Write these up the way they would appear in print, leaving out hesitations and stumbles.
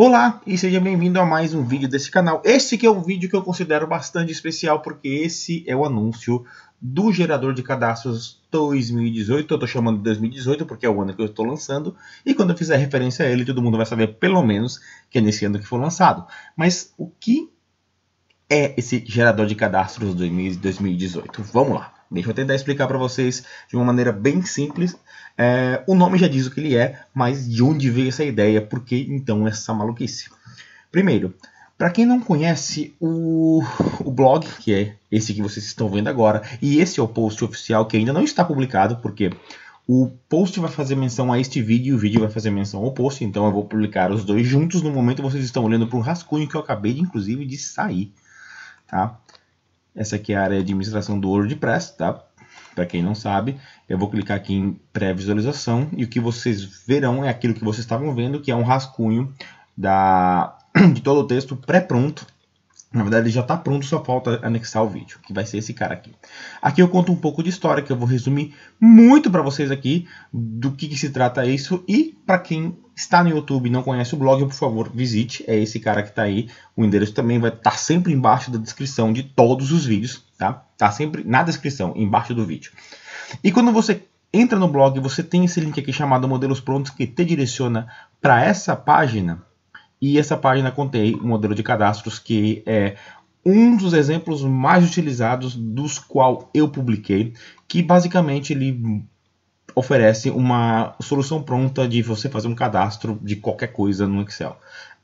Olá e seja bem-vindo a mais um vídeo desse canal. Esse que é um vídeo que eu considero bastante especial porque esse é o anúncio do gerador de cadastros 2018. Eu estou chamando de 2018 porque é o ano que eu estou lançando e quando eu fizer referência a ele todo mundo vai saber pelo menos que é nesse ano que foi lançado. Mas o que é esse gerador de cadastros 2018? Vamos lá. Deixa eu tentar explicar para vocês de uma maneira bem simples. O nome já diz o que ele é, mas de onde veio essa ideia? Por que então essa maluquice? Primeiro, para quem não conhece o blog, que é esse que vocês estão vendo agora, e esse é o post oficial que ainda não está publicado, porque o post vai fazer menção a este vídeo e o vídeo vai fazer menção ao post, então eu vou publicar os dois juntos. No momento vocês estão olhando para um rascunho que eu acabei, inclusive, de sair. Tá? Essa aqui é a área de administração do WordPress, tá? Para quem não sabe, eu vou clicar aqui em pré-visualização e o que vocês verão é aquilo que vocês estavam vendo, que é um rascunho de todo o texto pré-pronto. Na verdade, ele já está pronto, só falta anexar o vídeo, que vai ser esse cara aqui. Aqui eu conto um pouco de história, que eu vou resumir muito para vocês aqui do que se trata isso. E para quem está no YouTube e não conhece o blog, por favor, visite. É esse cara que está aí. O endereço também vai estar sempre embaixo da descrição de todos os vídeos, tá? Tá sempre na descrição, embaixo do vídeo. E quando você entra no blog, você tem esse link aqui chamado Modelos Prontos, que te direciona para essa página. E essa página contém um modelo de cadastros que é um dos exemplos mais utilizados dos qual eu publiquei, que basicamente ele oferece uma solução pronta de você fazer um cadastro de qualquer coisa no Excel.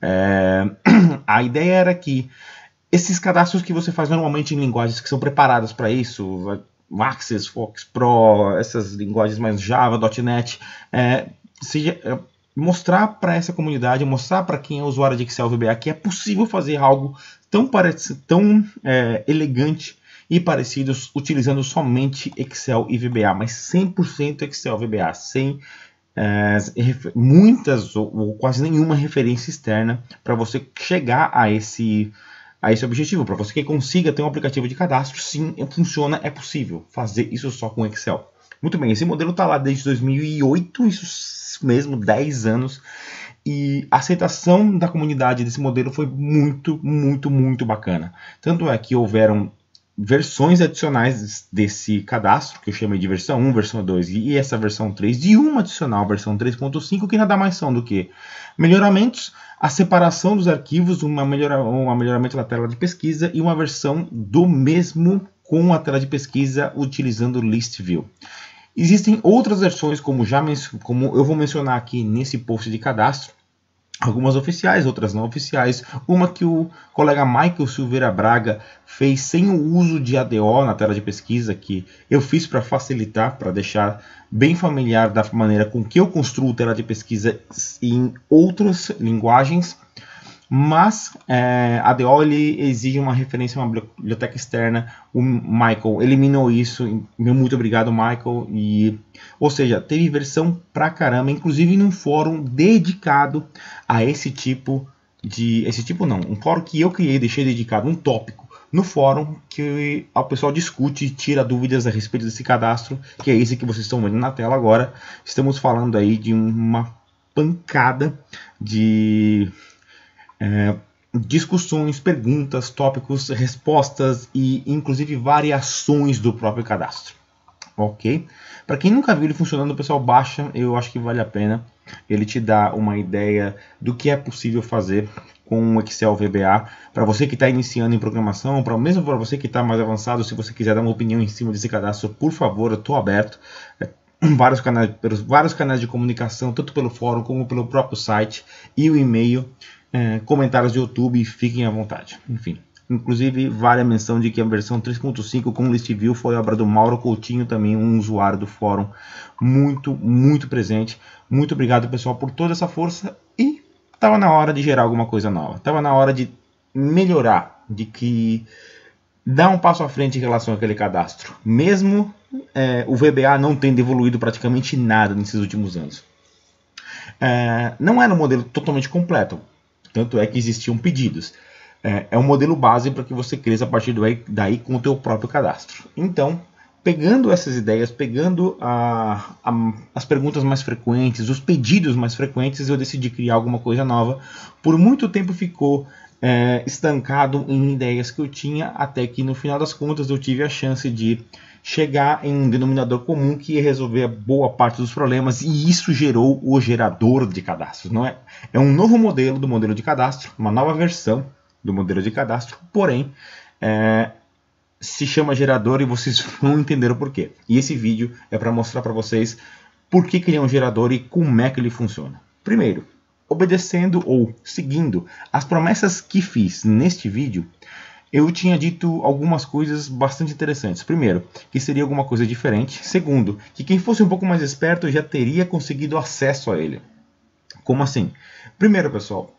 A ideia era que esses cadastros que você faz normalmente em linguagens que são preparadas para isso, Access, Fox Pro, essas linguagens mais Java, .NET, mostrar para essa comunidade, mostrar para quem é usuário de Excel VBA que é possível fazer algo tão elegante e parecido utilizando somente Excel e VBA, mas 100% Excel VBA, sem muitas ou quase nenhuma referência externa para você chegar a esse objetivo. Para você que consiga ter um aplicativo de cadastro, sim, funciona, é possível fazer isso só com Excel. Muito bem, esse modelo está lá desde 2008, isso mesmo, 10 anos, e a aceitação da comunidade desse modelo foi muito, muito, muito bacana. Tanto é que houveram versões adicionais desse cadastro, que eu chamei de versão 1, versão 2 e essa versão 3, e uma adicional, versão 3.5, que nada mais são do que melhoramentos, a separação dos arquivos, um melhoramento da tela de pesquisa e uma versão do mesmo com a tela de pesquisa utilizando List View. Existem outras versões, como eu vou mencionar aqui nesse post de cadastro, algumas oficiais, outras não oficiais. Uma que o colega Michael Silveira Braga fez sem o uso de ADO na tela de pesquisa, que eu fiz para facilitar, para deixar bem familiar da maneira com que eu construo tela de pesquisa em outras linguagens. Mas ADO ele exige uma referência a uma biblioteca externa. O Michael eliminou isso. Muito obrigado, Michael. Ou seja, teve versão pra caramba, inclusive num fórum dedicado a esse tipo de... um fórum que eu criei, deixei dedicado, um tópico no fórum que o pessoal discute e tira dúvidas a respeito desse cadastro, que é esse que vocês estão vendo na tela agora. Estamos falando aí de uma pancada de... discussões, perguntas, tópicos, respostas e inclusive variações do próprio cadastro. Ok? Para quem nunca viu ele funcionando, o pessoal baixa, eu acho que vale a pena. Ele te dá uma ideia do que é possível fazer com o Excel VBA. Para você que está iniciando em programação, mesmo para você que está mais avançado, se você quiser dar uma opinião em cima desse cadastro, por favor, eu estou aberto. Pelos vários canais de comunicação, tanto pelo fórum como pelo próprio site e o e-mail. Comentários do YouTube, fiquem à vontade. Enfim, inclusive vale a menção de que a versão 3.5 com List View foi obra do Mauro Coutinho, também um usuário do fórum muito, muito presente. Muito obrigado, pessoal, por toda essa força e estava na hora de gerar alguma coisa nova. Estava na hora de melhorar, de dar um passo à frente em relação àquele cadastro. Mesmo o VBA não tendo evoluído praticamente nada nesses últimos anos. Não era um modelo totalmente completo. Tanto é que existiam pedidos. É um modelo base para que você cresça a partir daí com o teu próprio cadastro. Então, pegando essas ideias, pegando as perguntas mais frequentes, os pedidos mais frequentes, eu decidi criar alguma coisa nova. Por muito tempo ficou estancado em ideias que eu tinha, até que no final das contas eu tive a chance de chegar em um denominador comum que ia resolver boa parte dos problemas, e isso gerou o gerador de cadastros. Não é um novo modelo do modelo de cadastro, uma nova versão do modelo de cadastro, porém se chama gerador, e vocês vão entender o porquê. E esse vídeo é para mostrar para vocês por que ele é um gerador e como é que ele funciona. Primeiro, obedecendo ou seguindo as promessas que fiz neste vídeo, eu tinha dito algumas coisas bastante interessantes. Primeiro, que seria alguma coisa diferente. Segundo, que quem fosse um pouco mais esperto já teria conseguido acesso a ele. Como assim? Primeiro, pessoal,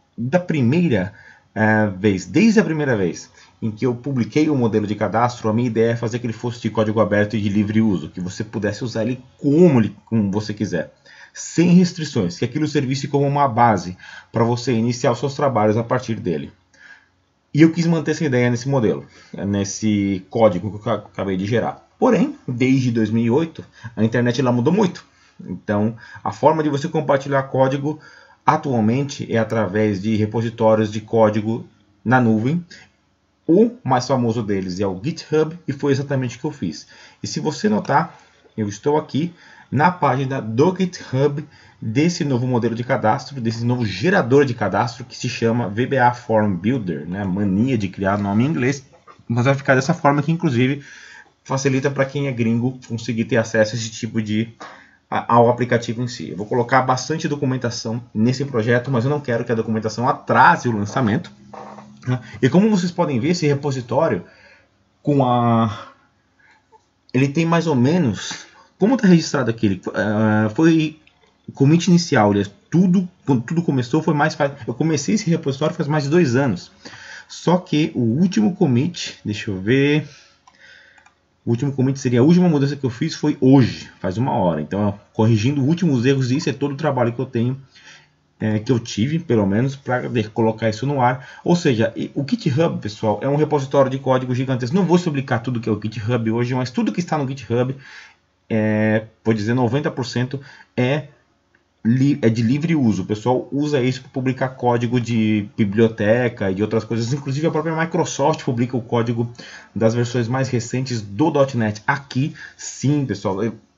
desde a primeira vez em que eu publiquei o modelo de cadastro, a minha ideia é fazer que ele fosse de código aberto e de livre uso, que você pudesse usar ele como você quiser, sem restrições, que aquilo servisse como uma base para você iniciar os seus trabalhos a partir dele. E eu quis manter essa ideia nesse modelo, nesse código que eu acabei de gerar. Porém, desde 2008, a internet ela mudou muito. Então, a forma de você compartilhar código atualmente é através de repositórios de código na nuvem. O mais famoso deles é o GitHub, e foi exatamente o que eu fiz. E se você notar, eu estou aqui na página do GitHub desse novo modelo de cadastro, desse novo gerador de cadastro que se chama VBA Form Builder, né? Mania de criar nome em inglês, mas vai ficar dessa forma que inclusive facilita para quem é gringo conseguir ter acesso a esse tipo ao aplicativo em si. Eu vou colocar bastante documentação nesse projeto, mas eu não quero que a documentação atrase o lançamento. E como vocês podem ver, esse repositório ele tem mais ou menos, como está registrado aqui, foi commit inicial, quando tudo começou eu comecei esse repositório faz mais de 2 anos. Só que o último commit, deixa eu ver, o último commit seria a última mudança que eu fiz foi hoje, faz 1 hora. Então, corrigindo os últimos erros, isso é todo o trabalho que eu tenho, que eu tive, pelo menos, para colocar isso no ar. Ou seja, o GitHub, pessoal, é um repositório de código gigantesco. Não vou explicar tudo que é o GitHub hoje, mas tudo que está no GitHub, vou dizer 90%, é de livre uso. O pessoal usa isso para publicar código de biblioteca e de outras coisas. Inclusive a própria Microsoft publica o código das versões mais recentes do .NET. Aqui, sim, pessoal,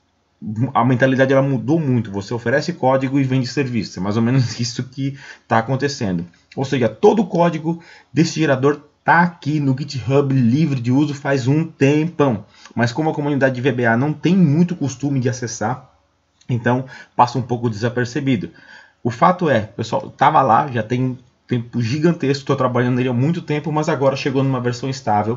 a mentalidade ela mudou muito. Você oferece código e vende serviço. É mais ou menos isso que está acontecendo. Ou seja, todo o código desse gerador está aqui no GitHub livre de uso faz um tempão. Mas como a comunidade de VBA não tem muito costume de acessar, então passa um pouco desapercebido. O fato é, pessoal, estava lá, já tem um tempo gigantesco, estou trabalhando nele há muito tempo, mas agora chegou numa versão estável.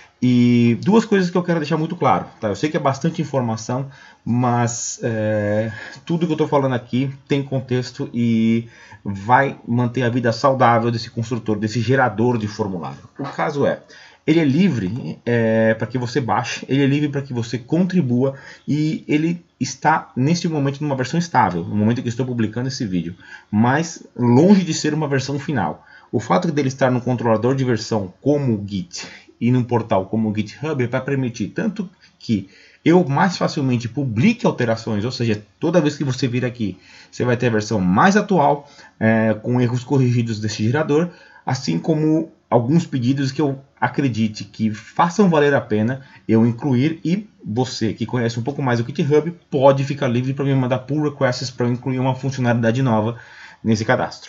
E 2 coisas que eu quero deixar muito claro, tá? Eu sei que é bastante informação, mas tudo que eu estou falando aqui tem contexto e vai manter a vida saudável desse construtor, desse gerador de formulário. O caso ele é livre para que você baixe, ele é livre para que você contribua, e ele está neste momento numa versão estável, no momento que estou publicando esse vídeo, mas longe de ser uma versão final. O fato dele estar no controlador de versão como o Git e num portal como o GitHub vai permitir tanto que eu mais facilmente publique alterações, ou seja, toda vez que você vir aqui, você vai ter a versão mais atual, com erros corrigidos desse gerador, assim como alguns pedidos que eu acredite que façam valer a pena eu incluir, e você que conhece um pouco mais o GitHub pode ficar livre para me mandar pull requests para eu incluir uma funcionalidade nova nesse cadastro.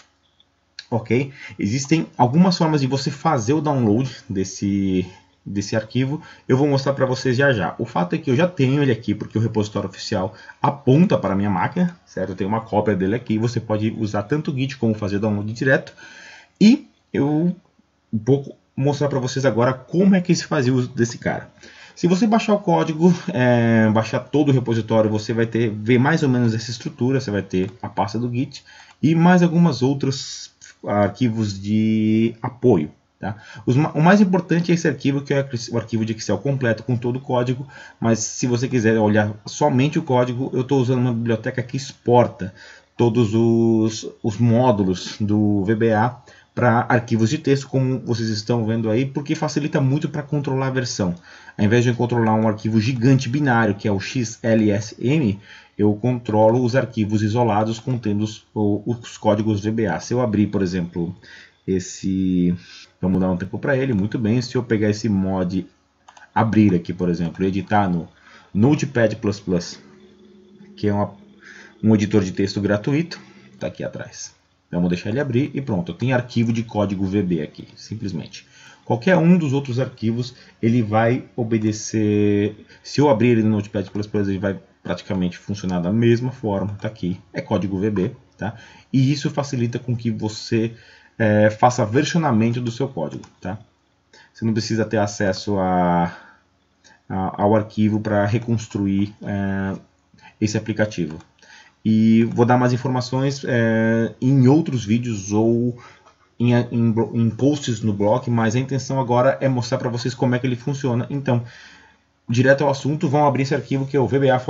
Ok? Existem algumas formas de você fazer o download desse arquivo, eu vou mostrar para vocês já já. O fato é que eu já tenho ele aqui, porque o repositório oficial aponta para a minha máquina, certo? Eu tenho uma cópia dele aqui, você pode usar tanto o Git como fazer download direto, e eu vou mostrar para vocês agora como é que se fazia o uso desse cara. Se você baixar o código, baixar todo o repositório, você vai ver mais ou menos essa estrutura. Você vai ter a pasta do Git e mais algumas outros arquivos de apoio. Tá? O mais importante é esse arquivo, que é o arquivo de Excel completo com todo o código, mas se você quiser olhar somente o código, eu estou usando uma biblioteca que exporta todos os módulos do VBA para arquivos de texto, como vocês estão vendo aí, porque facilita muito para controlar a versão. Ao invés de eu controlar um arquivo gigante binário, que é o XLSM, eu controlo os arquivos isolados contendo os códigos VBA. Se eu abrir, por exemplo, vamos dar um tempo para ele, muito bem. Se eu pegar esse mod, abrir aqui, por exemplo, e editar no Notepad++, que é um editor de texto gratuito, está aqui atrás. Vamos deixar ele abrir e pronto, eu tenho arquivo de código VB aqui, simplesmente. Qualquer um dos outros arquivos, ele vai obedecer, se eu abrir ele no Notepad++, ele vai praticamente funcionar da mesma forma, está aqui, é código VB, tá? E isso facilita com que você faça versionamento do seu código, tá? Você não precisa ter acesso ao arquivo para reconstruir esse aplicativo. E vou dar mais informações em outros vídeos ou em posts no blog, mas a intenção agora é mostrar para vocês como é que ele funciona. Então, direto ao assunto, vão abrir esse arquivo que é o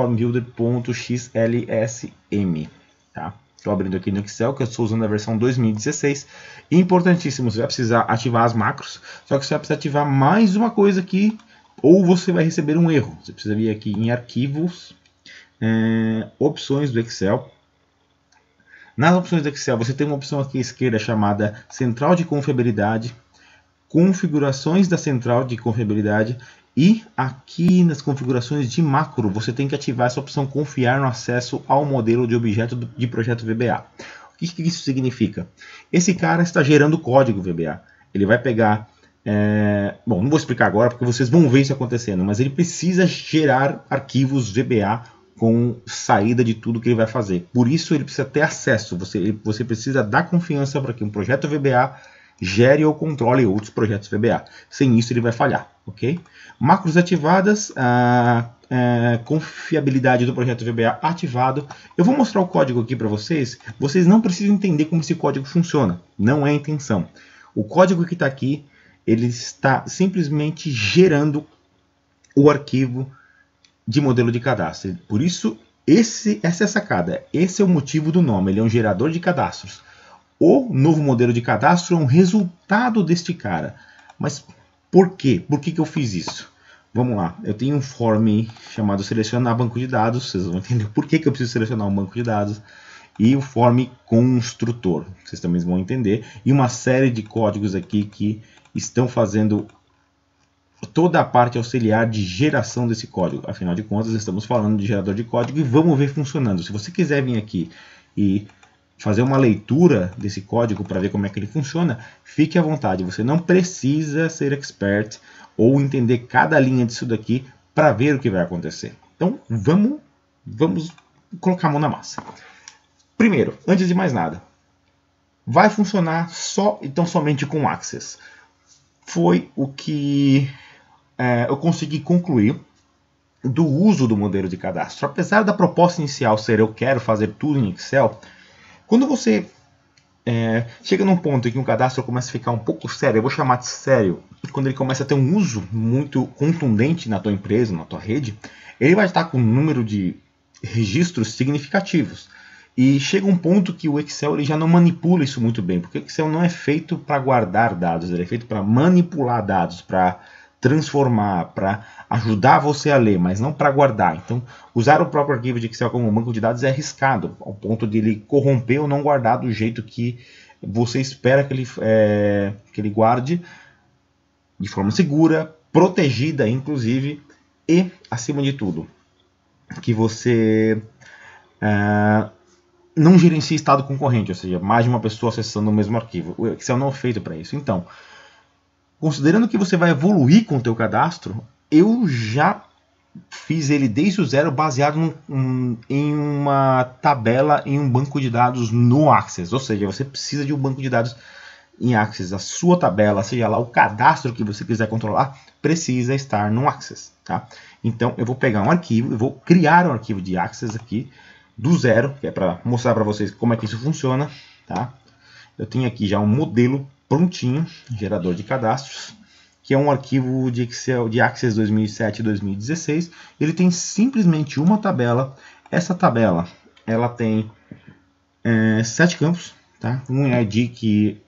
vbaformbuilder.xlsm. Tá? Estou abrindo aqui no Excel, que eu estou usando a versão 2016. E importantíssimo, você vai precisar ativar as macros, só que você vai precisar ativar mais uma coisa aqui, ou você vai receber um erro. Você precisa vir aqui em arquivos, opções do Excel. Nas opções do Excel você tem uma opção aqui à esquerda chamada Central de Confiabilidade, Configurações da Central de Confiabilidade, e aqui nas configurações de macro você tem que ativar essa opção Confiar no acesso ao modelo de objeto de projeto VBA. O que isso significa? Esse cara está gerando código VBA. Ele vai pegar... bom, não vou explicar agora porque vocês vão ver isso acontecendo, mas ele precisa gerar arquivos VBA com saída de tudo que ele vai fazer. Por isso ele precisa ter acesso, você precisa dar confiança para que um projeto VBA gere ou controle outros projetos VBA. Sem isso ele vai falhar, ok? Macros ativadas, confiabilidade do projeto VBA ativado. Eu vou mostrar o código aqui para vocês. Vocês não precisam entender como esse código funciona, não é a intenção. O código que está aqui, ele está simplesmente gerando o arquivo de modelo de cadastro. Por isso, essa é a sacada. Esse é o motivo do nome. Ele é um gerador de cadastros. O novo modelo de cadastro é um resultado deste cara. Mas por quê? Por que eu fiz isso? Vamos lá. Eu tenho um form chamado selecionar banco de dados. Vocês vão entender por que eu preciso selecionar um banco de dados. E o form construtor. Vocês também vão entender. E uma série de códigos aqui que estão fazendo toda a parte auxiliar de geração desse código. Afinal de contas, estamos falando de gerador de código e vamos ver funcionando. Se você quiser vir aqui e fazer uma leitura desse código para ver como é que ele funciona, fique à vontade. Você não precisa ser expert ou entender cada linha disso daqui para ver o que vai acontecer. Então, vamos colocar a mão na massa. Primeiro, antes de mais nada, vai funcionar somente com Access. Foi o que eu consegui concluir do uso do modelo de cadastro. Apesar da proposta inicial ser eu quero fazer tudo em Excel, quando você chega num ponto em que um cadastro começa a ficar um pouco sério, eu vou chamar de sério, quando ele começa a ter um uso muito contundente na tua empresa, na tua rede, ele vai estar com um número de registros significativos. E chega um ponto que o Excel ele já não manipula isso muito bem, porque o Excel não é feito para guardar dados, ele é feito para manipular dados, para transformar, para ajudar você a ler, mas não para guardar. Então, usar o próprio arquivo de Excel como um banco de dados é arriscado, ao ponto de ele corromper ou não guardar do jeito que você espera que ele guarde, de forma segura, protegida, inclusive, e, acima de tudo, que você não gerencia estado concorrente, ou seja, mais de uma pessoa acessando o mesmo arquivo. O Excel não é feito para isso. Então, considerando que você vai evoluir com o teu cadastro, eu já fiz ele desde o zero baseado em uma tabela, em um banco de dados no Access. Ou seja, você precisa de um banco de dados em Access. A sua tabela, seja lá o cadastro que você quiser controlar, precisa estar no Access. Tá? Então, eu vou pegar um arquivo, eu vou criar um arquivo de Access aqui, do zero, que é para mostrar para vocês como é que isso funciona. Tá? Eu tenho aqui já um modelo prontinho, gerador de cadastros, que é um arquivo de Excel de Access 2007 e 2016. Ele tem simplesmente uma tabela. Essa tabela ela tem 7 campos, tá? Um ID que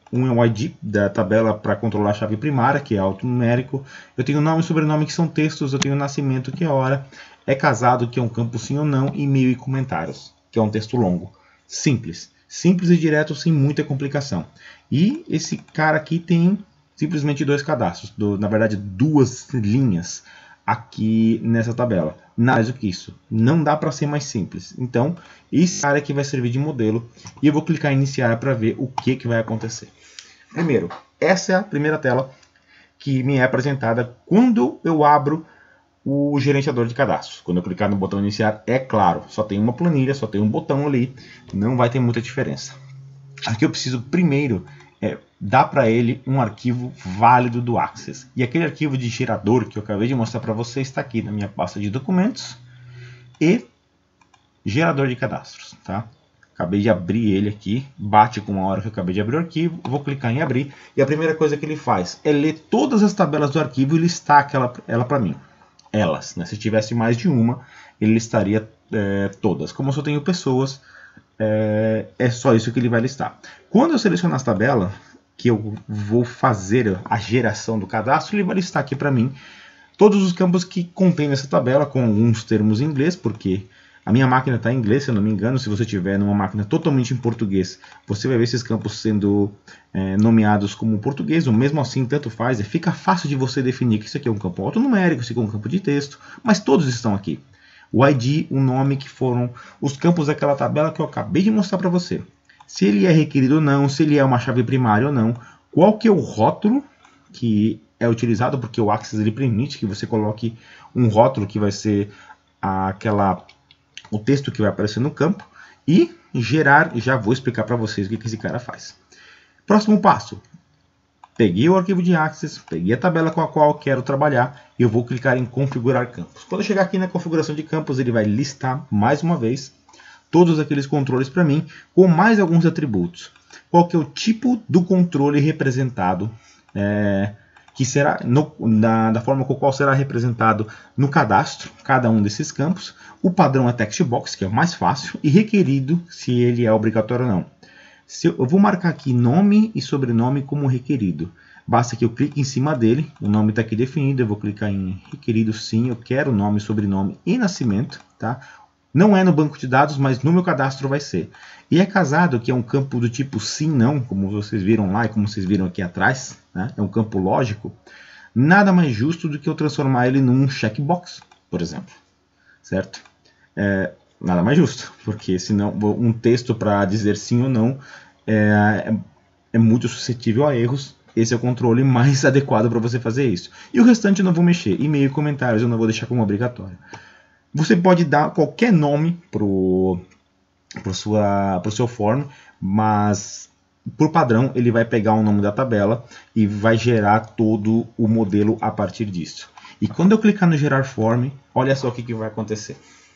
Um é o ID da tabela para controlar a chave primária, que é alfanumérico. Eu tenho nome e sobrenome, que são textos. Eu tenho nascimento, que é hora. É casado, que é um campo sim ou não. E-mail e comentários, que é um texto longo. Simples. Simples e direto, sem muita complicação. E esse cara aqui tem simplesmente 2 cadastros. Na verdade, 2 linhas aqui nessa tabela. Nada mais do que isso. Não dá para ser mais simples. Então, esse cara aqui vai servir de modelo. E eu vou clicar em iniciar para ver o que vai acontecer. Primeiro, essa é a primeira tela que me é apresentada quando eu abro o gerenciador de cadastros. Quando eu clicar no botão iniciar, é claro, só tem uma planilha, só tem um botão ali, não vai ter muita diferença. Aqui eu preciso primeiro dar para ele um arquivo válido do Access. E aquele arquivo de gerador que eu acabei de mostrar para você está aqui na minha pasta de documentos e gerador de cadastros, tá? Acabei de abrir ele aqui, bate com a hora que eu acabei de abrir o arquivo, vou clicar em abrir e a primeira coisa que ele faz é ler todas as tabelas do arquivo e listar ela para mim. Elas, né? Se tivesse mais de uma, ele listaria todas. Como eu só tenho pessoas, é só isso que ele vai listar. Quando eu selecionar as tabelas, que eu vou fazer a geração do cadastro, ele vai listar aqui para mim todos os campos que contém essa tabela, com alguns termos em inglês, porque a minha máquina está em inglês, se eu não me engano. Se você tiver numa máquina totalmente em português, você vai ver esses campos sendo nomeados como português, ou mesmo assim, tanto faz. Fica fácil de você definir que isso aqui é um campo alfanumérico, isso aqui é um campo de texto, mas todos estão aqui. O ID, o nome, que foram os campos daquela tabela que eu acabei de mostrar para você. Se ele é requerido ou não, se ele é uma chave primária ou não, qual que é o rótulo que é utilizado, porque o Access ele permite que você coloque um rótulo que vai ser o texto que vai aparecer no campo, e gerar, já vou explicar para vocês o que esse cara faz. Próximo passo, peguei o arquivo de Access, peguei a tabela com a qual eu quero trabalhar e eu vou clicar em configurar campos. Quando eu chegar aqui na configuração de campos, ele vai listar mais uma vez todos aqueles controles para mim, com mais alguns atributos. Qual que é o tipo do controle representado, que será da forma com qual será representado no cadastro, cada um desses campos. O padrão é text box, que é o mais fácil, e requerido, se ele é obrigatório ou não. Eu vou marcar aqui nome e sobrenome como requerido. Basta que eu clique em cima dele, o nome está aqui definido, eu vou clicar em requerido sim, eu quero nome, sobrenome e nascimento, tá? Não é no banco de dados, mas no meu cadastro vai ser. E é casado, que é um campo do tipo sim, não, como vocês viram lá e como vocês viram aqui atrás, né? É um campo lógico. Nada mais justo do que eu transformar ele num checkbox, por exemplo, certo? Nada mais justo, porque senão um texto para dizer sim ou não é muito suscetível a erros. Esse é o controle mais adequado para você fazer isso. E o restante eu não vou mexer. E-mail e comentários eu não vou deixar como obrigatório. Você pode dar qualquer nome para o seu form, mas por padrão ele vai pegar o nome da tabela e vai gerar todo o modelo a partir disso. E quando eu clicar no gerar form, olha só o que vai acontecer.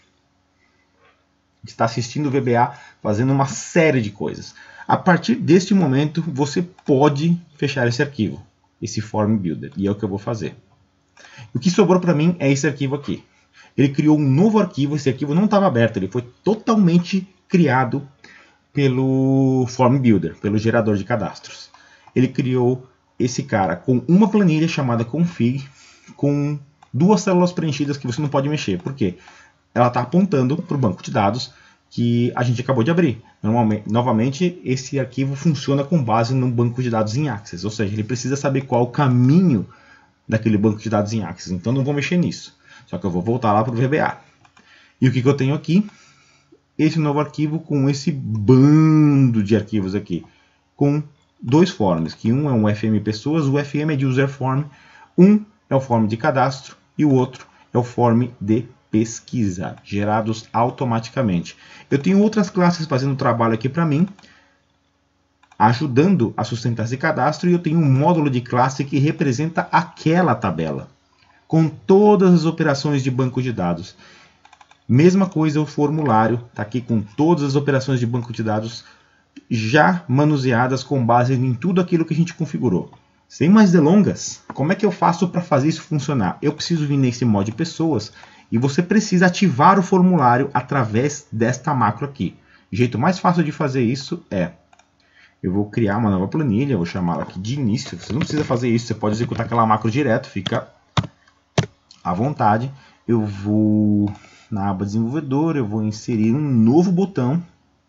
Está assistindo o VBA fazendo uma série de coisas. A partir deste momento, você pode fechar esse arquivo, esse Form Builder, e é o que eu vou fazer. O que sobrou para mim é esse arquivo aqui. Ele criou um novo arquivo, esse arquivo não estava aberto, ele foi totalmente criado pelo Form Builder, pelo gerador de cadastros. Ele criou esse cara com uma planilha chamada config, com 2 células preenchidas que você não pode mexer. Por quê? Ela está apontando para o banco de dados que a gente acabou de abrir. Novamente, esse arquivo funciona com base no banco de dados em Access, ou seja, ele precisa saber qual o caminho daquele banco de dados em Access. Então não vou mexer nisso, só que eu vou voltar lá para o VBA. E o que eu tenho aqui? Esse novo arquivo com esse bando de arquivos aqui, com 2 forms, que um é um FM pessoas, o FM é de user form, um é o form de cadastro e o outro é o form de pesquisa, gerados automaticamente. Eu tenho outras classes fazendo trabalho aqui para mim, ajudando a sustentar esse cadastro, e eu tenho um módulo de classe que representa aquela tabela, com todas as operações de banco de dados. Mesma coisa o formulário, está aqui com todas as operações de banco de dados já manuseadas com base em tudo aquilo que a gente configurou. Sem mais delongas, como é que eu faço para fazer isso funcionar? Eu preciso vir nesse mod pessoas e você precisa ativar o formulário através desta macro aqui. O jeito mais fácil de fazer isso é Eu vou criar uma nova planilha, vou chamá-la aqui de início. Você não precisa fazer isso, você pode executar aquela macro direto, fica à vontade. Eu vou na aba desenvolvedor, eu vou inserir um novo botão.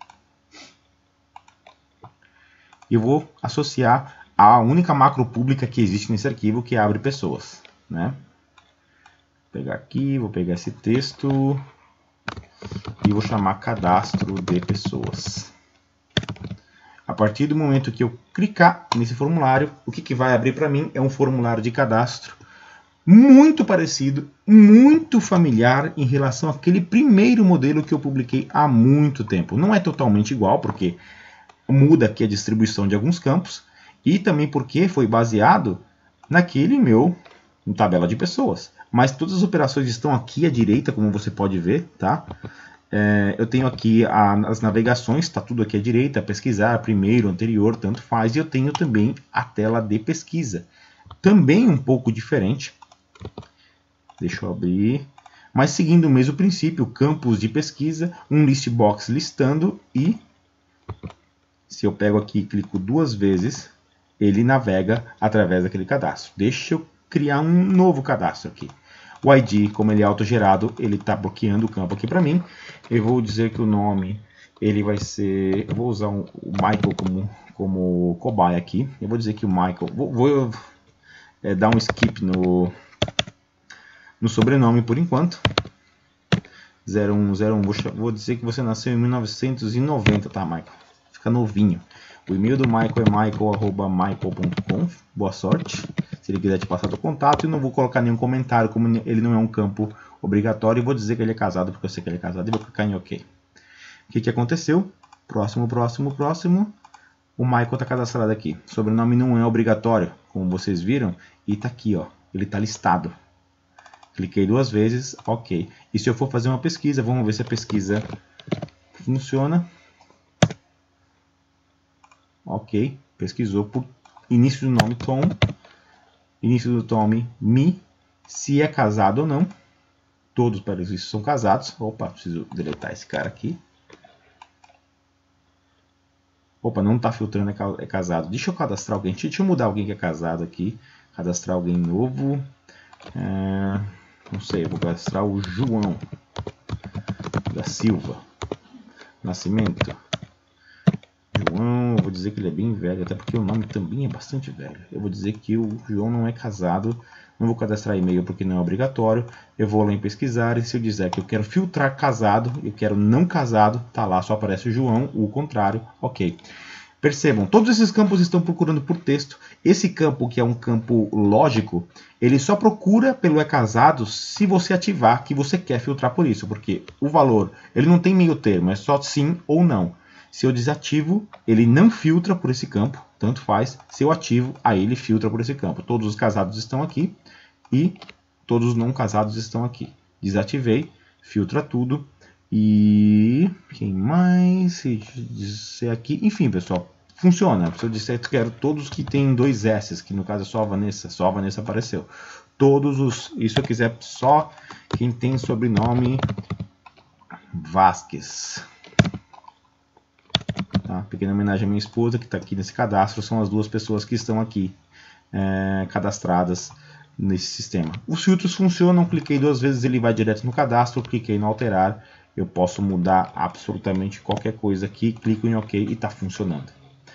E eu vou associar a única macro pública que existe nesse arquivo, que é abre pessoas, né? Vou pegar aqui, vou pegar esse texto e vou chamar cadastro de pessoas. A partir do momento que eu clicar nesse formulário, o que vai abrir para mim é um formulário de cadastro muito parecido, muito familiar em relação àquele primeiro modelo que eu publiquei há muito tempo. Não é totalmente igual, porque muda aqui a distribuição de alguns campos e também porque foi baseado naquele meu tabela de pessoas. Mas todas as operações estão aqui à direita, como você pode ver, tá? Eu tenho aqui as navegações, está tudo aqui à direita, pesquisar, primeiro, anterior, tanto faz. E eu tenho também a tela de pesquisa, também um pouco diferente. Deixa eu abrir. Mas seguindo o mesmo princípio, campos de pesquisa, um list box listando e se eu pego aqui e clico 2 vezes, ele navega através daquele cadastro. Deixa eu criar um novo cadastro aqui. O ID, como ele é autogerado, ele está bloqueando o campo aqui para mim. Eu vou dizer que o nome, ele vai ser... Eu vou usar o Michael como cobaia aqui. Eu vou dizer que o Michael... Vou dar um skip no sobrenome por enquanto. 0101. Vou dizer que você nasceu em 1990, tá, Michael? Fica novinho. O e-mail do Michael é michael@michael.com. Boa sorte. Se ele quiser te passar o contato, eu não vou colocar nenhum comentário, como ele não é um campo obrigatório. Eu vou dizer que ele é casado, porque eu sei que ele é casado, e vou clicar em OK. O que aconteceu? Próximo. O Michael está cadastrado aqui. Sobrenome não é obrigatório, como vocês viram, e está aqui, ó. Ele está listado. Cliquei 2 vezes, OK. E se eu for fazer uma pesquisa, vamos ver se a pesquisa funciona. OK, pesquisou por início do nome Tom, início do nome me, se é casado ou não. Todos para isso são casados. Opa, preciso deletar esse cara aqui. Opa, não está filtrando, é casado. Deixa eu cadastrar alguém. Deixa eu mudar alguém que é casado aqui. Cadastrar alguém novo. Não sei, eu vou cadastrar o João da Silva. Nascimento. João, eu vou dizer que ele é bem velho, até porque o nome também é bastante velho. Eu vou dizer que o João não é casado. Não vou cadastrar e-mail porque não é obrigatório. Eu vou lá em pesquisar e se eu dizer que eu quero filtrar casado, eu quero não casado, tá lá, só aparece o João, o contrário, OK. Percebam, todos esses campos estão procurando por texto. Esse campo, que é um campo lógico, ele só procura pelo é casado se você ativar que você quer filtrar por isso, porque o valor, ele não tem meio termo, é só sim ou não. Se eu desativo, ele não filtra por esse campo, tanto faz. Se eu ativo, aí ele filtra por esse campo. Todos os casados estão aqui e todos os não casados estão aqui. Desativei, filtra tudo. E quem mais? Se disser aqui, enfim, pessoal, funciona. Se eu disser que quero todos que tem 2 S, que no caso é só a Vanessa apareceu. Todos os, e se eu quiser só quem tem sobrenome Vasquez. Tá? Pequena homenagem à minha esposa, que está aqui nesse cadastro, são as 2 pessoas que estão aqui cadastradas nesse sistema. Os filtros funcionam, cliquei 2 vezes, ele vai direto no cadastro, cliquei no alterar, eu posso mudar absolutamente qualquer coisa aqui, clico em OK e está funcionando.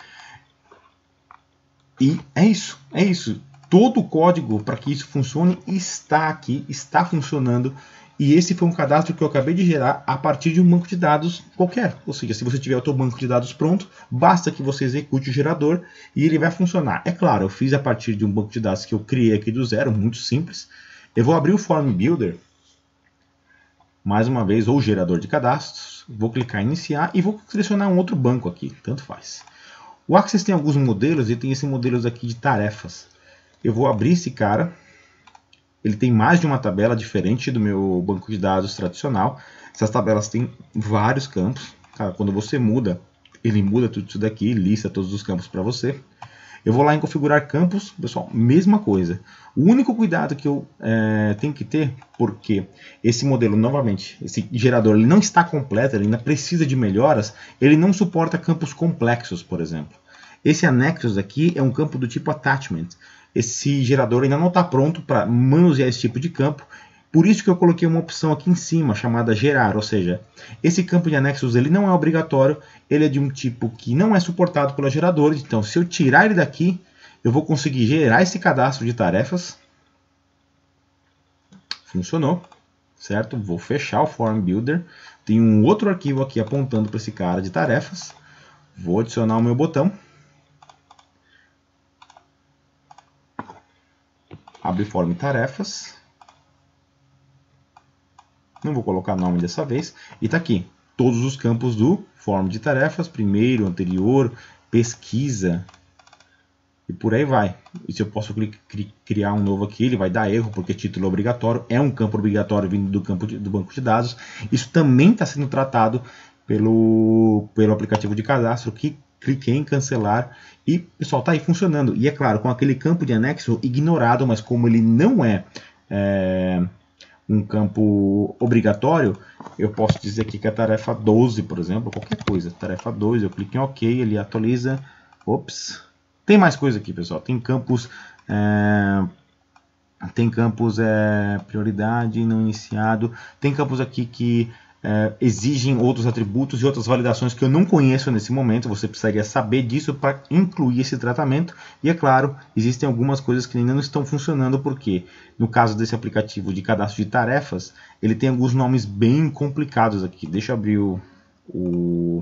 E é isso. Todo o código para que isso funcione está aqui, está funcionando. E esse foi um cadastro que eu acabei de gerar a partir de um banco de dados qualquer. Ou seja, se você tiver o seu banco de dados pronto, basta que você execute o gerador e ele vai funcionar. É claro, eu fiz a partir de um banco de dados que eu criei aqui do zero, muito simples. Eu vou abrir o Form Builder, mais uma vez, ou gerador de cadastros. Vou clicar em iniciar e vou selecionar um outro banco aqui, tanto faz. O Access tem alguns modelos e tem esse modelo aqui de tarefas. Eu vou abrir esse cara. Ele tem mais de uma tabela diferente do meu banco de dados tradicional. Essas tabelas têm vários campos. Cara, quando você muda, ele muda tudo isso daqui, lista todos os campos para você. Eu vou lá em configurar campos, pessoal, mesma coisa. O único cuidado que eu tenho que ter, porque esse modelo, novamente, esse gerador ele não está completo, ele ainda precisa de melhoras, ele não suporta campos complexos, por exemplo. Esse Annexos aqui é um campo do tipo Attachment. Esse gerador ainda não está pronto para manusear esse tipo de campo. Por isso que eu coloquei uma opção aqui em cima, chamada gerar, ou seja, esse campo de anexos ele não é obrigatório, ele é de um tipo que não é suportado pelos geradores, então se eu tirar ele daqui, eu vou conseguir gerar esse cadastro de tarefas. Funcionou, certo? Vou fechar o Form Builder, tem um outro arquivo aqui apontando para esse cara de tarefas, vou adicionar o meu botão. Abre Form Tarefas. Não vou colocar nome dessa vez. E está aqui, todos os campos do Form de Tarefas, primeiro, anterior, pesquisa, e por aí vai. E se eu posso criar um novo aqui, ele vai dar erro, porque título é obrigatório, é um campo obrigatório vindo do banco de dados. Isso também está sendo tratado pelo aplicativo de cadastro, que cliquei em cancelar e, pessoal, está aí funcionando. E é claro, com aquele campo de anexo ignorado, mas como ele não é um campo obrigatório, eu posso dizer aqui que a tarefa 12, por exemplo, qualquer coisa, tarefa 2, eu clico em OK, ele atualiza. Ops, tem mais coisa aqui, pessoal, tem campos prioridade não iniciado, tem campos aqui que exigem outros atributos e outras validações que eu não conheço nesse momento. Você precisaria saber disso para incluir esse tratamento. E é claro, existem algumas coisas que ainda não estão funcionando, porque no caso desse aplicativo de cadastro de tarefas, ele tem alguns nomes bem complicados aqui. Deixa eu abrir o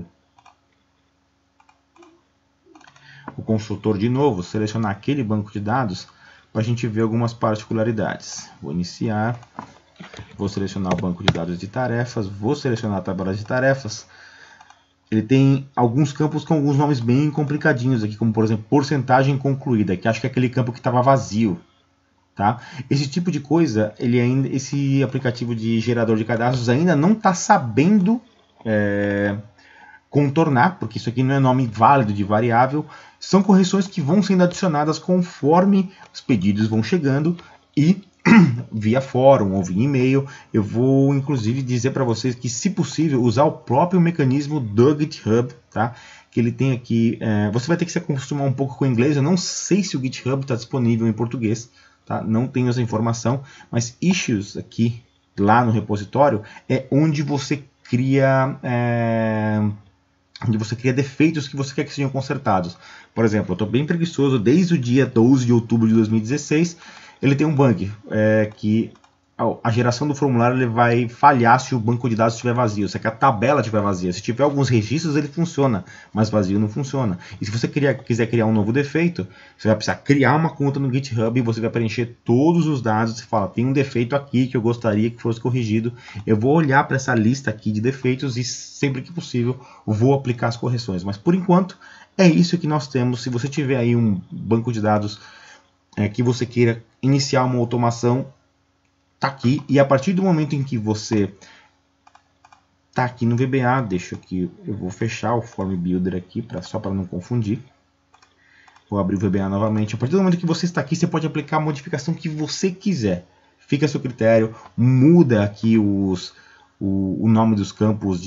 consultor de novo, selecionar aquele banco de dados para a gente ver algumas particularidades. Vou iniciar. Vou selecionar o banco de dados de tarefas, vou selecionar a tabela de tarefas. Ele tem alguns campos com alguns nomes bem complicadinhos aqui, como por exemplo, porcentagem concluída, que acho que é aquele campo que estava vazio. Tá? Esse tipo de coisa, esse aplicativo de gerador de cadastros ainda não está sabendo contornar, porque isso aqui não é nome válido de variável. São correções que vão sendo adicionadas conforme os pedidos vão chegando e via fórum ou via e-mail. Eu vou inclusive dizer para vocês que, se possível, usar o próprio mecanismo do GitHub, tá? Que ele tem aqui. Você vai ter que se acostumar um pouco com o inglês. Eu não sei se o GitHub está disponível em português, tá? Não tenho essa informação, mas issues aqui lá no repositório é onde você cria defeitos que você quer que sejam consertados. Por exemplo, eu estou bem preguiçoso desde o dia 12 de outubro de 2016. Ele tem um bug, que a geração do formulário ele vai falhar se o banco de dados estiver vazio, se a tabela estiver vazia. Se tiver alguns registros, ele funciona, mas vazio não funciona. E se você quiser criar um novo defeito, você vai precisar criar uma conta no GitHub e você vai preencher todos os dados. Você fala, tem um defeito aqui que eu gostaria que fosse corrigido. Eu vou olhar para essa lista aqui de defeitos e, sempre que possível, vou aplicar as correções. Mas, por enquanto, é isso que nós temos. Se você tiver aí um banco de dados que você queira iniciar uma automação, tá aqui. E a partir do momento em que você tá aqui no VBA, eu vou fechar o Form Builder aqui, só para não confundir. Vou abrir o VBA novamente. A partir do momento que você está aqui, você pode aplicar a modificação que você quiser. Fica a seu critério, muda aqui o nome dos campos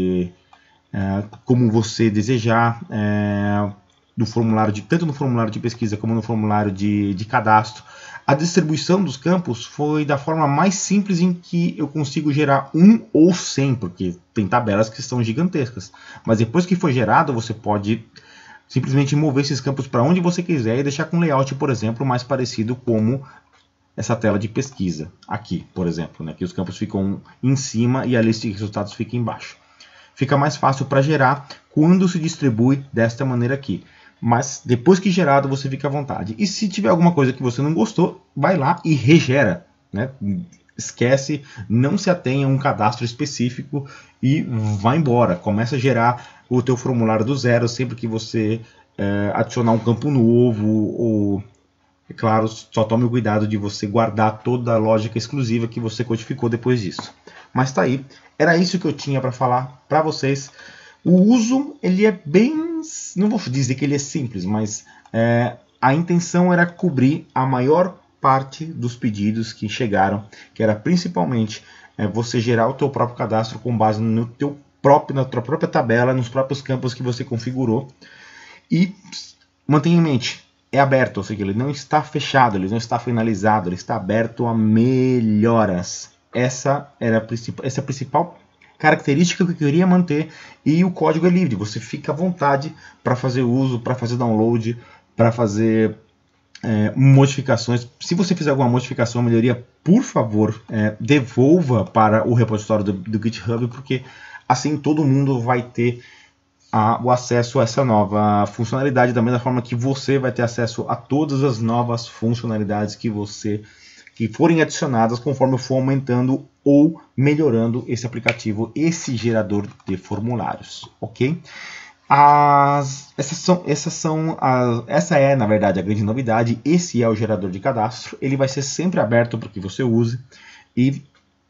como você desejar, do formulário tanto no formulário de pesquisa como no formulário de cadastro. A distribuição dos campos foi da forma mais simples em que eu consigo gerar 1 ou 100, porque tem tabelas que são gigantescas. Mas depois que foi gerado, você pode simplesmente mover esses campos para onde você quiser e deixar com layout, por exemplo, mais parecido como essa tela de pesquisa aqui, por exemplo, né, que os campos ficam em cima e a lista de resultados fica embaixo. Fica mais fácil para gerar quando se distribui desta maneira aqui. Mas depois que gerado, você fica à vontade. E se tiver alguma coisa que você não gostou, vai lá e regera, né? Esquece, não se atenha a um cadastro específico e vai embora. Começa a gerar o teu formulário do zero sempre que você adicionar um campo novo. Ou, é claro, só tome o cuidado de você guardar toda a lógica exclusiva que você codificou depois disso. Mas tá aí. Era isso que eu tinha para falar para vocês. O uso, ele é bem... Não vou dizer que ele é simples, mas a intenção era cobrir a maior parte dos pedidos que chegaram, que era principalmente você gerar o teu próprio cadastro com base na tua própria tabela, nos próprios campos que você configurou. E mantenha em mente, é aberto, ou seja, ele não está fechado, ele não está finalizado, ele está aberto a melhoras. Essa é a principal característica que eu queria manter, e o código é livre, você fica à vontade para fazer uso, para fazer download, para fazer modificações. Se você fizer alguma modificação, melhoria, por favor, devolva para o repositório do GitHub, porque assim todo mundo vai ter o acesso a essa nova funcionalidade, da mesma forma que você vai ter acesso a todas as novas funcionalidades que forem adicionadas conforme eu for aumentando ou melhorando esse aplicativo, esse gerador de formulários, ok? Essa é, na verdade, a grande novidade. Esse é o gerador de cadastro. Ele vai ser sempre aberto para que você use. E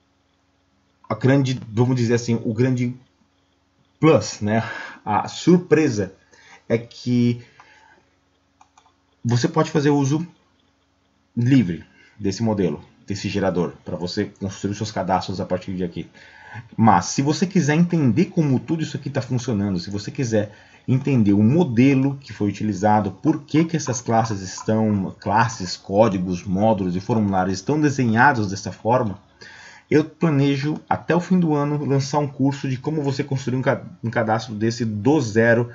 vamos dizer assim, o grande plus, né? A surpresa é que você pode fazer uso livre desse modelo, desse gerador, para você construir os seus cadastros a partir de aqui. Mas se você quiser entender como tudo isso aqui está funcionando, se você quiser entender o modelo que foi utilizado, por que essas classes, códigos, módulos e formulários estão desenhados dessa forma, eu planejo até o fim do ano lançar um curso de como você construir um cadastro desse do zero,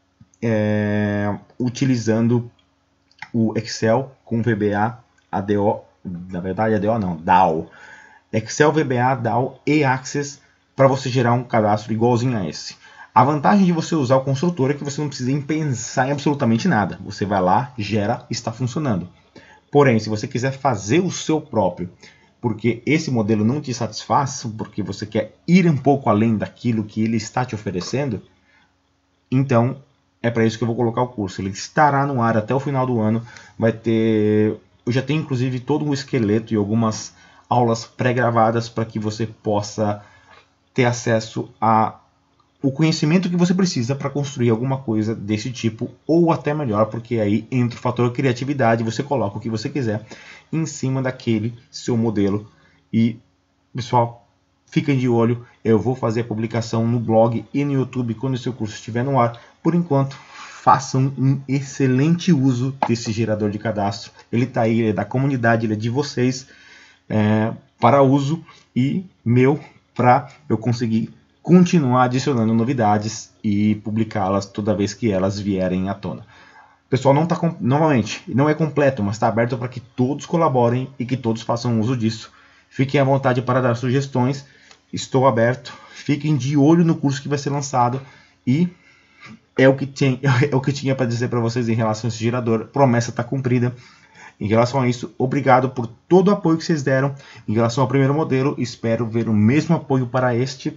utilizando o Excel com VBA, ADO, na verdade ADO não, DAO. Excel, VBA, DAO e Access para você gerar um cadastro igualzinho a esse. A vantagem de você usar o construtor é que você não precisa pensar em absolutamente nada. Você vai lá, gera, está funcionando. Porém, se você quiser fazer o seu próprio, porque esse modelo não te satisfaz, porque você quer ir um pouco além daquilo que ele está te oferecendo, então é para isso que eu vou colocar o curso. Ele estará no ar até o final do ano. Vai ter... Eu já tenho inclusive todo um esqueleto e algumas aulas pré-gravadas para que você possa ter acesso ao conhecimento que você precisa para construir alguma coisa desse tipo, ou até melhor, porque aí entra o fator criatividade, você coloca o que você quiser em cima daquele seu modelo. E, pessoal, fiquem de olho, eu vou fazer a publicação no blog e no YouTube quando o seu curso estiver no ar. Por enquanto, façam um excelente uso desse gerador de cadastro. Ele está aí, ele é da comunidade, ele é de vocês, para uso e meu, para eu conseguir continuar adicionando novidades e publicá-las toda vez que elas vierem à tona. Pessoal, novamente, não é completo, mas está aberto para que todos colaborem e que todos façam uso disso. Fiquem à vontade para dar sugestões, estou aberto. Fiquem de olho no curso que vai ser lançado e é o que tinha para dizer para vocês em relação a esse gerador. Promessa está cumprida. Em relação a isso, obrigado por todo o apoio que vocês deram. Em relação ao primeiro modelo, espero ver o mesmo apoio para este.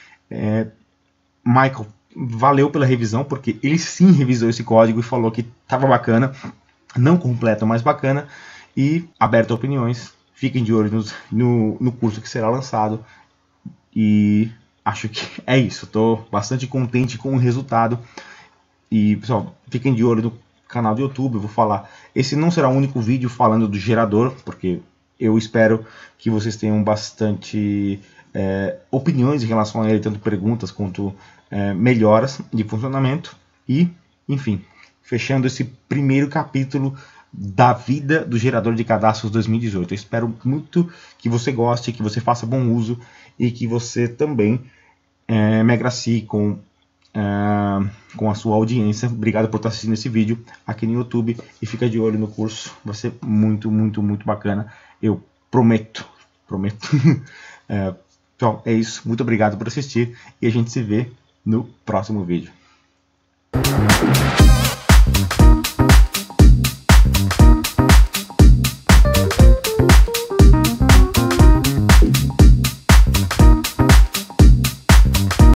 Michael, valeu pela revisão, porque ele sim revisou esse código e falou que estava bacana. Não completo, mas bacana. E aberto a opiniões. Fiquem de olho no curso que será lançado. E acho que é isso. Estou bastante contente com o resultado. E, pessoal, fiquem de olho no canal do YouTube. Eu vou falar. Esse não será o único vídeo falando do gerador, porque eu espero que vocês tenham bastante opiniões em relação a ele, tanto perguntas quanto melhoras de funcionamento. E, enfim, fechando esse primeiro capítulo da vida do gerador de cadastros 2018. Eu espero muito que você goste, que você faça bom uso e que você também me agracie com a sua audiência. Obrigado por estar assistindo esse vídeo aqui no YouTube e fica de olho no curso, vai ser muito, muito, muito bacana, eu prometo. Então é isso, muito obrigado por assistir e a gente se vê no próximo vídeo.